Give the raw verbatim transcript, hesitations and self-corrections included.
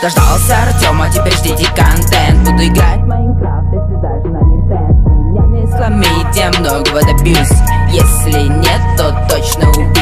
Дождался Артема, теперь ждите контент. Буду играть в Майнкрафт, если даже на Nintendo. Меня не сломите, многого добьюсь. Если нет, то точно убью.